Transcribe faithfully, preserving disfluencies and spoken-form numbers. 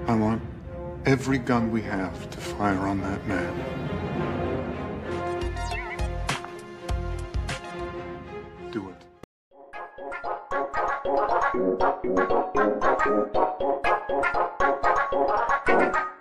I want every gun we have to fire on that man. Do it.